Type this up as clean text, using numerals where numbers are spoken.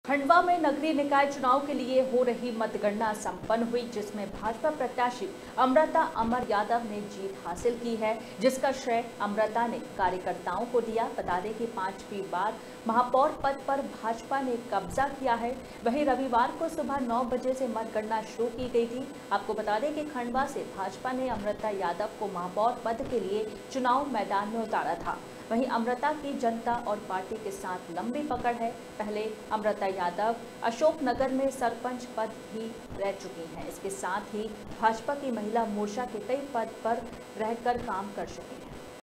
खंडवा में नगरीय निकाय चुनाव के लिए हो रही मतगणना संपन्न हुई, जिसमें भाजपा प्रत्याशी अमृता अमर यादव ने जीत हासिल की है, जिसका श्रेय अमृता ने कार्यकर्ताओं को दिया। बता दें कि 5वीं बार महापौर पद पर भाजपा ने कब्जा किया है। वहीं रविवार को सुबह 9 बजे से मतगणना शुरू की गई थी। आपको बता दें कि खंडवा से भाजपा ने अमृता यादव को महापौर पद के लिए चुनाव मैदान में उतारा था। वहीं अमृता की जनता और पार्टी के साथ लंबी पकड़ है। पहले अमृता यादव अशोकनगर में सरपंच पद भी रह चुकी हैं। इसके साथ ही भाजपा की महिला मोर्चा के कई पद पर रहकर काम कर चुकी हैं।